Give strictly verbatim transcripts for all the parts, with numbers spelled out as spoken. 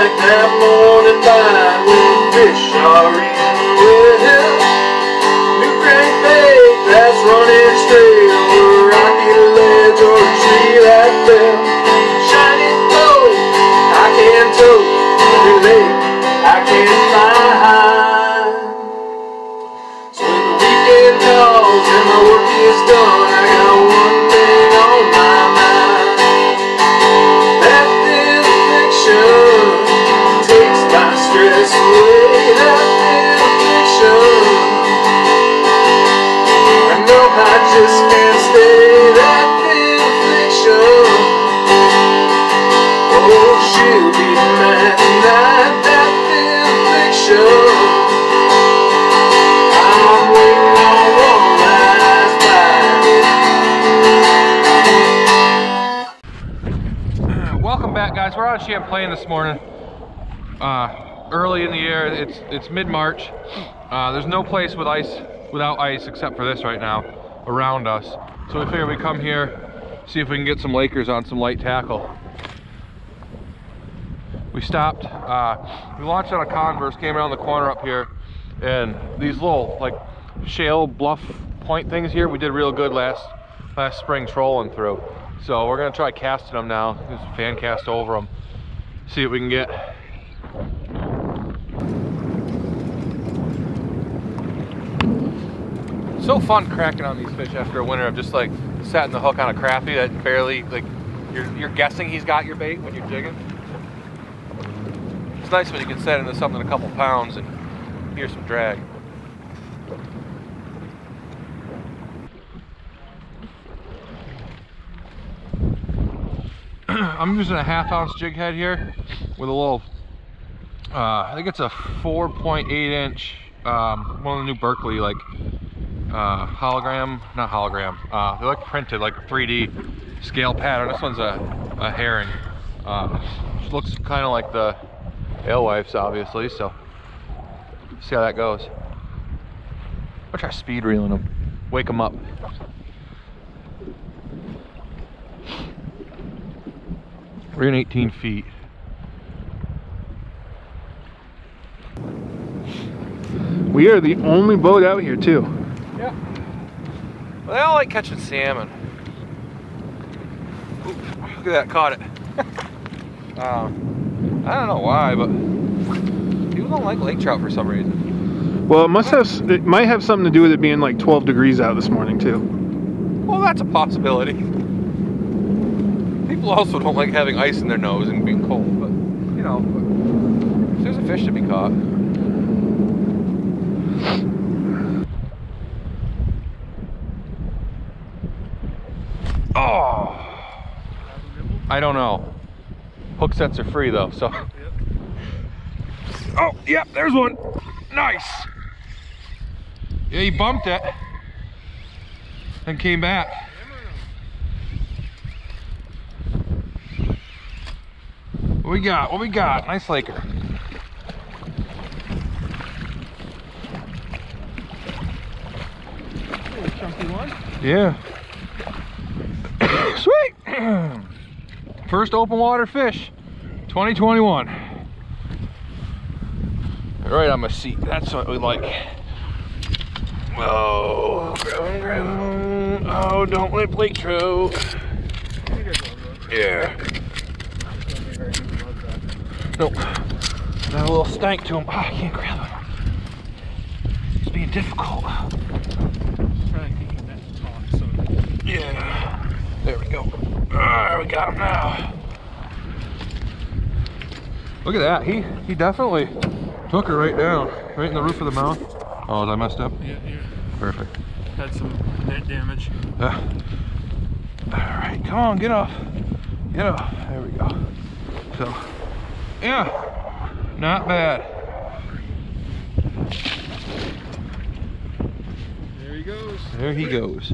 like that morning light when fish are in the well. New crankbait that's running straight over a rocky ledge or a tree that fell. Shiny gold, I can tow, too late, I can't find. So when the weekend calls and my work is done, I got one thing on my mind. That Fin Affliction takes my stress away. That Fin Affliction, I know I just can't stay. That Fin Affliction, oh, she'll be mad tonight. That Fin Affliction, I'm waiting on one last bite. Welcome back, guys. We're on Champlain this morning. Uh, early in the year. It's it's mid-March. Uh, there's no place with ice without ice except for this right now around us. So we figured we'd come here, see if we can get some Lakers on some light tackle. We stopped. Uh, we launched on a Converse, came around the corner up here, and these little like shale bluff point things here, we did real good last last spring trolling through. So we're gonna try casting them now. Just fan cast over them, see what we can get. So fun cracking on these fish after a winter of just like setting the hook on a crappie that barely, like, you're, you're guessing he's got your bait when you're jigging. It's nice when you can set into something a couple pounds and hear some drag. I'm using a half ounce jig head here with a little, uh, I think it's a four point eight inch, um, one of the new Berkeley, like, uh, hologram, not hologram, uh, they're like printed, like three D scale pattern. This one's a, a herring. Uh, which looks kind of like the alewives, obviously, so see how that goes. I'll try speed reeling them, wake them up. We're in eighteen feet. We are the only boat out here too. Yeah. Well, they all like catching salmon. Ooh, look at that, caught it. um, I don't know why, but people don't like lake trout for some reason. Well, it must have. It might have something to do with it being like twelve degrees out this morning too. Well, that's a possibility. People also don't like having ice in their nose and being cold, but you know, there's a fish to be caught. Oh, I don't know. Hook sets are free though, so. Oh, yeah, there's one. Nice. Yeah, he bumped it and came back. What we got? What we got? Nice Laker. Little chunky one. Yeah. Sweet. First open water fish, twenty twenty-one. Right on my seat. That's what we like. Oh, grab, grab. Oh, don't let Blake trout. Yeah. Nope. Got a little stank to him. Oh, I can't grab him. He's being difficult. Yeah. There we go. Ah, we got him now. Look at that. He he definitely took her right down, right in the roof of the mouth. Oh, is I messed up? Yeah, yeah. Perfect. Had some net damage. Uh, all right, come on, get off. Get off. There we go. So. Yeah, not bad. There he goes. There he goes.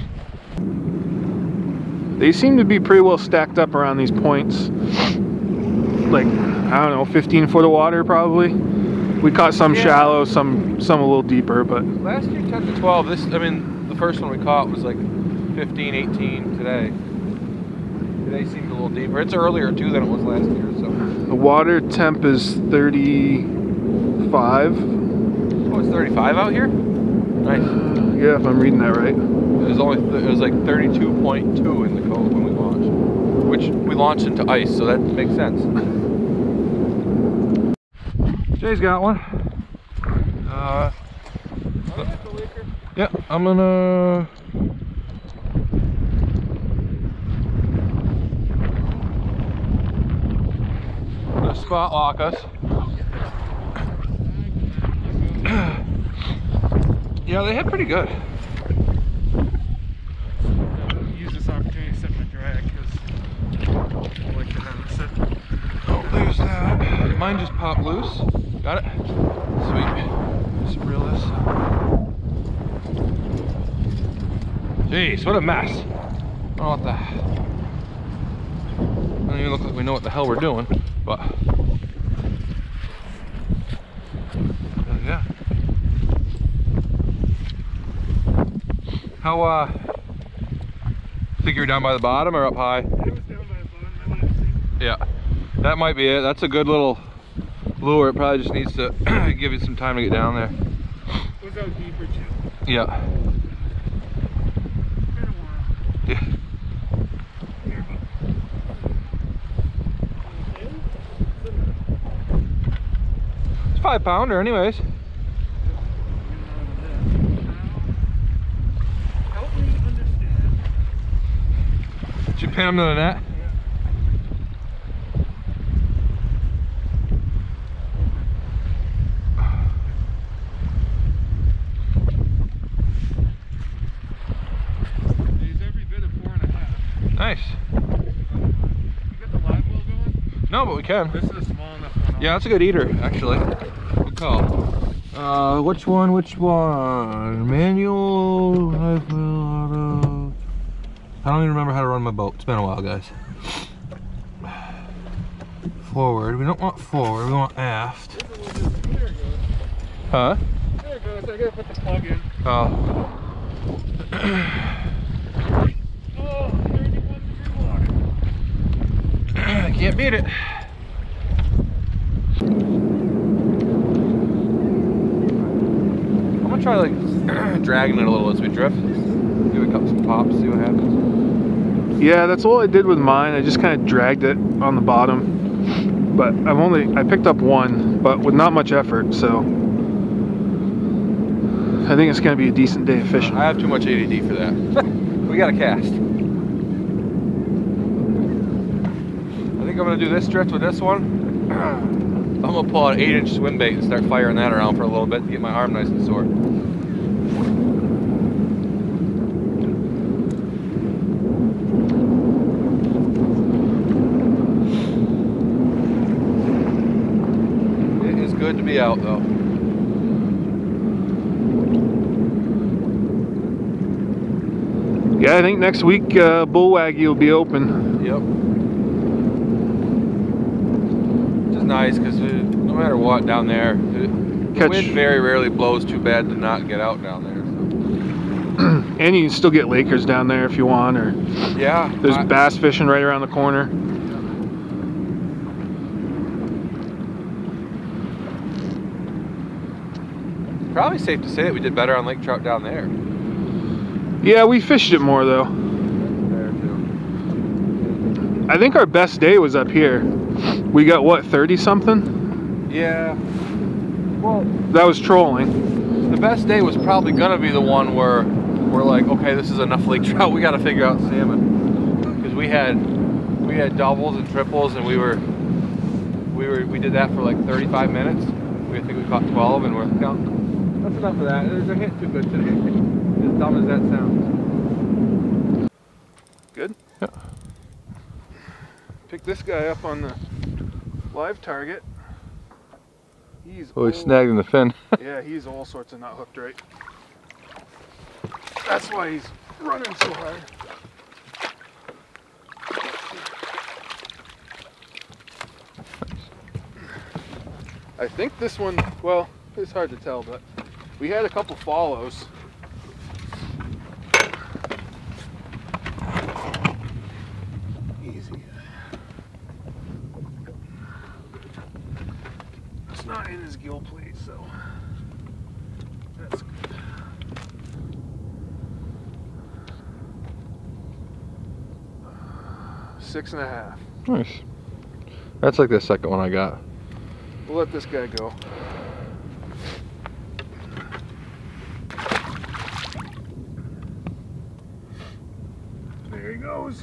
They seem to be pretty well stacked up around these points. Like, I don't know, fifteen foot of water probably. We caught some yeah. shallow, some some a little deeper, but last year ten to twelve. This, I mean, the first one we caught was like fifteen, eighteen today. Today seemed a little deeper. It's earlier too than it was last year, so. The water temp is thirty-five. Oh, it's thirty-five out here? Nice. Uh, yeah, if I'm reading that right. It was only, th it was like thirty-two point two in the cove when we launched. Which we launched into ice, so that makes sense. Jay's got one. Uh, yeah, I'm gonna... I'm gonna spot lock us. Yeah, they hit pretty good. Use this opportunity to set my drag because I like to have it set. Oh, there's that. Mine just popped loose. Got it? Sweet. Just reel this. Jeez, what a mess. I don't know what the... Doesn't even look like we know what the hell we're doing, but... Yeah. How, uh... think you're down by the bottom or up high? It was down by the bottom. I would have seen. Yeah. That might be it. That's a good little lure. It probably just needs to give you some time to get down there. It was out deeper too. Yeah. Been a while. Yeah. Here, It's five pounder anyways. Help me understand. Did you pin him to the net? Nice. You got the live well going? No, but we can. This is a small enough one. Yeah, that's a good eater, actually. Good call. Uh, which one? Which one? Manual, live well, auto. I don't even remember how to run my boat. It's been a while, guys. Forward. We don't want forward. We want aft. There it goes. Huh? There it goes. I gotta put the plug in. Oh. Oh, thirty-one degree water. I can't beat it. I'm gonna try like dragging it a little as we drift. Give it some pops, see what happens. Yeah, that's all I did with mine. I just kind of dragged it on the bottom. But I've only, I picked up one, but with not much effort, so I think it's gonna be a decent day of fishing. I have too much A D D for that. We got a cast. I think I'm gonna do this drift with this one. I'm gonna pull out an eight inch swim bait and start firing that around for a little bit to get my arm nice and sore. It is good to be out though. Yeah, I think next week uh, Bull Waggy will be open. Yep. Which is nice because no matter what down there, the Catch. wind very rarely blows too bad to not get out down there. So. And you can still get Lakers down there if you want, or Yeah. there's I, bass fishing right around the corner. Probably safe to say that we did better on lake trout down there. Yeah, we fished it more though. There too. I think our best day was up here. We got what, thirty something? Yeah. Well, That was trolling. the best day was probably gonna be the one where we're like, okay, this is enough lake trout. We got to figure out salmon because we had we had doubles and triples, and we were we were we did that for like thirty-five minutes. We I think we caught twelve, and we're counting. That's enough of that. They're hitting too good today. As dumb as that sounds. Good? Yeah. Pick this guy up on the live target. He's Oh, he all, snagged in the fin. yeah, he's all sorts of not hooked right. That's why he's running so hard. I think this one, well, it's hard to tell, but we had a couple follows. Easy. in his gill plate, so that's good. Six and a half. Nice. That's like the second one I got. We'll let this guy go. There he goes.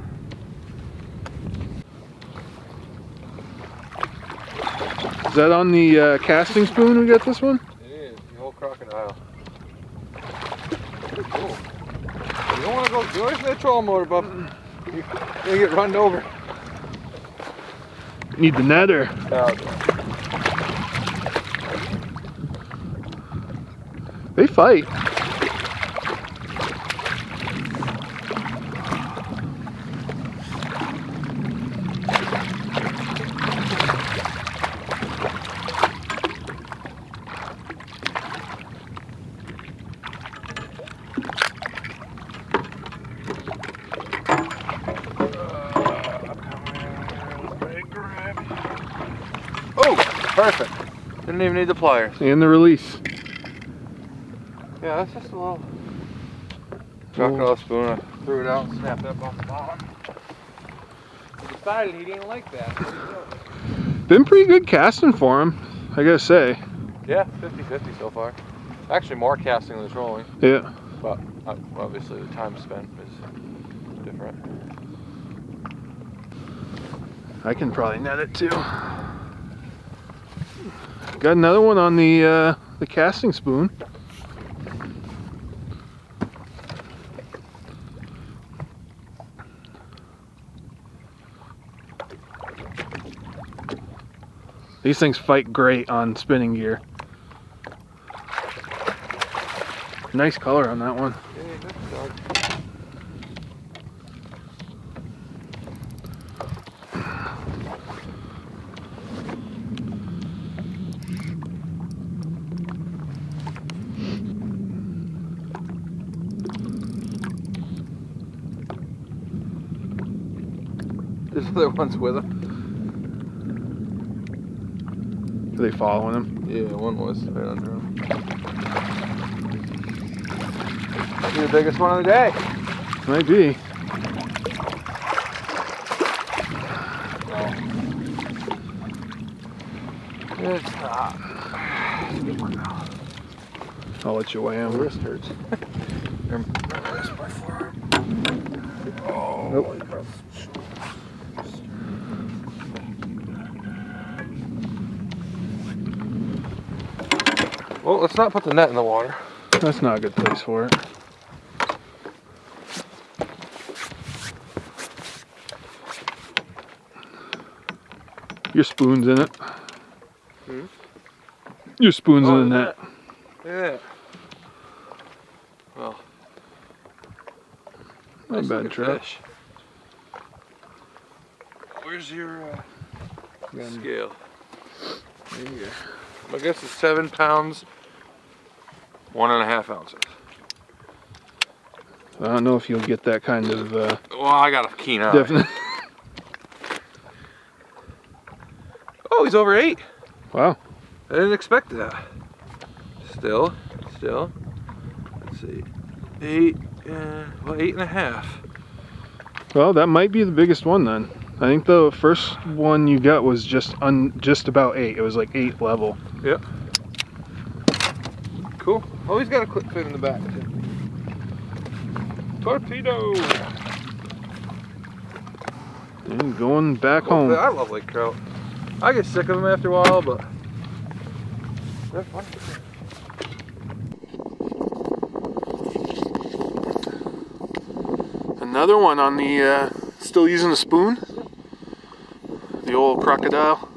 Is that on the uh, casting spoon we got this one? It is, the whole crocodile. Pretty cool. You don't want to go, you always need a trolling motor, bub. You're gonna get run over. Need the netter. Oh, They fight. perfect. Didn't even need the pliers. And the release. Yeah, that's just a little crocodile spoon. I threw it out and snapped up off the bottom. He decided he didn't like that. Been pretty good casting for him, I gotta say. Yeah, fifty fifty so far. Actually more casting than trolling. Yeah. But uh, obviously the time spent is different. I can probably net it too. Got another one on the uh, the casting spoon. These things fight great on spinning gear. Nice color on that one. Yeah, that's dark. There's other ones with him. Are they following him? Yeah, one was right under him. You're the biggest one of the day. Might be. No. It's not. I'll let you weigh My him. wrist hurts. Here, my wrist by four. Oh. Nope. Well, let's not put the net in the water. That's not a good place for it. Your spoon's in it. Hmm? Your spoon's Oh, in the net. Yeah. Well. Not Nice bad looking trout. fish. Where's your uh, Got him. scale? There you go. I guess it's seven pounds, one and a half ounces. I don't know if you'll get that kind of uh, Well, I got a keen eye. definite. Oh, he's over eight. Wow. I didn't expect that. Still, still. Let's see. Eight, uh, well, eight and a half. Well, that might be the biggest one then. I think the first one you got was just un, just about eight. It was like eight level. Yep. Cool. Oh, he's got a clip fin in the back too. Torpedo. And going back Oh, home. I love lake trout. I get sick of them after a while, but they're fun. Another one on the, uh, still using the spoon. The old crocodile.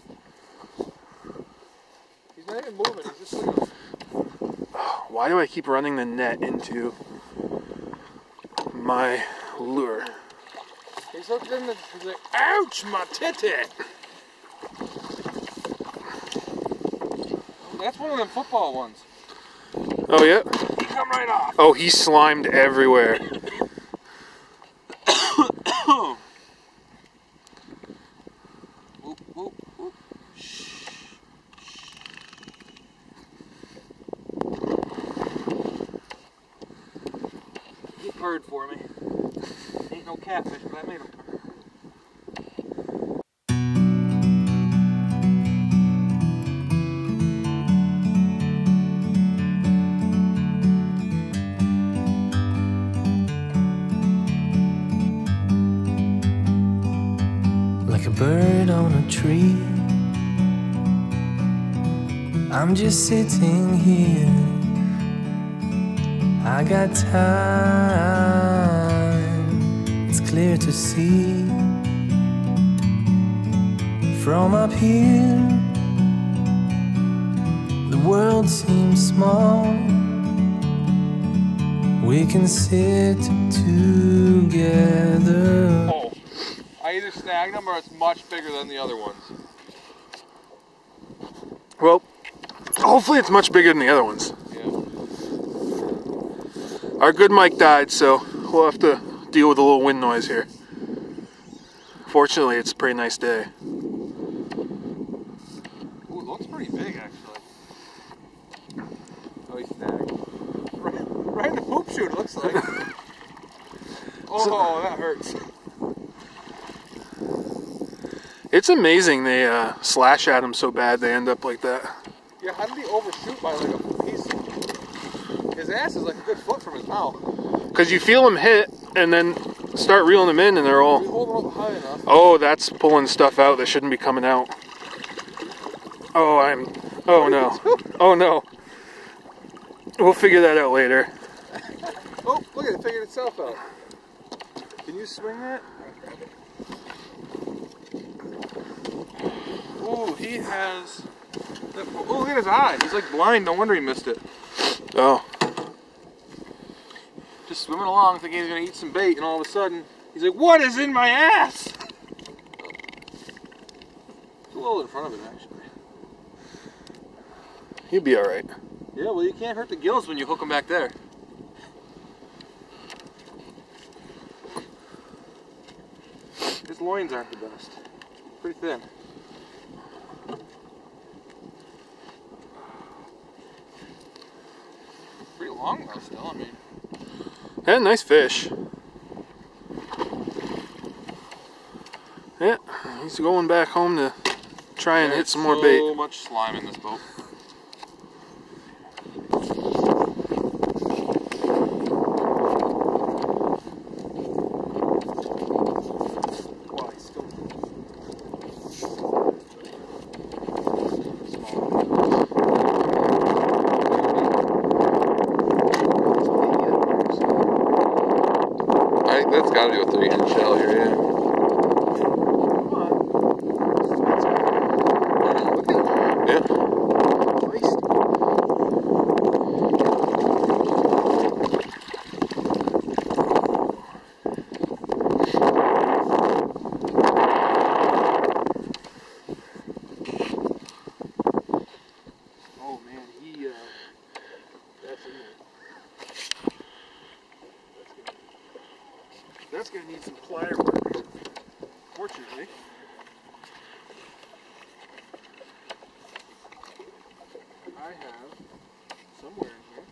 He's not even moving, he's just like Why do I keep running the net into my lure? he's hooked in the, he's like, ouch, my titty! That's one of them football ones. Oh yeah? He come right off. Oh, he slimed everywhere. Whoop, whoop, whoop. Shh. purred for me. Ain't no catfish, but I made him purr. Like a bird on a tree, I'm just sitting here. I got time, it's clear to see. From up here, the world seems small. We can sit together. Oh, I either snagged them or it's much bigger than the other ones. Well, hopefully it's much bigger than the other ones. Yeah. Our good mic died, so we'll have to deal with a little wind noise here. Fortunately, it's a pretty nice day. Ooh, it looks pretty big, actually. Oh, he snagged. Right, right in the poop chute, it looks like. Oh, that hurts. It's amazing they uh, slash at them so bad they end up like that. Yeah, how did he overshoot by like a piece? His ass is like a good foot from his mouth. Because you feel them hit and then start reeling them in and they're all... We hold them up high enough. Oh, that's pulling stuff out that shouldn't be coming out. Oh, I'm... Oh, no. Oh, no. We'll figure that out later. Oh, look at it, it figured itself out. Can you swing that? Ooh, he has... Oh, look at his eye. He's like blind. No wonder he missed it. Oh. Just swimming along thinking he's going to eat some bait, and all of a sudden, he's like, what is in my ass? It's a little in front of it, actually. He'll be alright. Yeah, well, you can't hurt the gills when you hook them back there. His loins aren't the best. Pretty thin. Pretty long though still, I mean. Yeah, nice fish. Yeah, he's going back home to try and There's hit some more so bait. So much slime in this boat. Wow, he's still I think that's got to be a three inch shell here, yeah. Yeah. Oh man, he, uh, that's in there. That's gonna need some plier work, fortunately. I have somewhere in here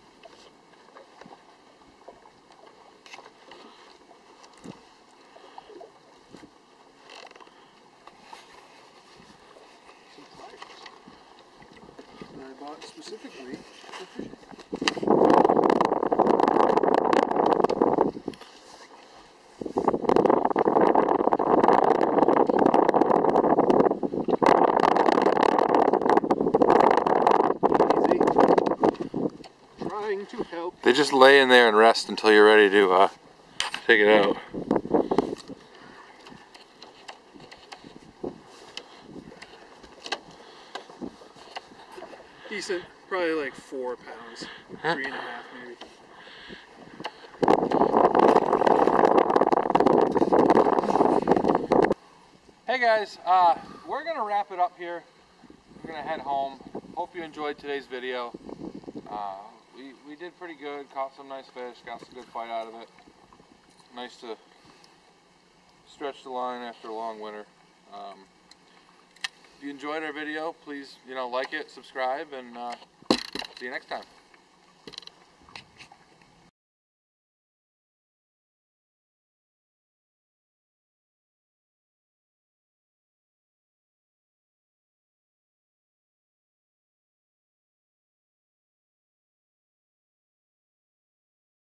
some pliers that I bought specifically for fishing. To help. They just lay in there and rest until you're ready to uh, take it out. Decent, probably like four pounds, Huh? three and a half maybe. Hey guys, uh, we're gonna wrap it up here. We're gonna head home. Hope you enjoyed today's video. Uh, we, we did pretty good, caught some nice fish, got some good fight out of it. Nice to stretch the line after a long winter. Um, if you enjoyed our video, please, you know, like it, subscribe, and uh, see you next time.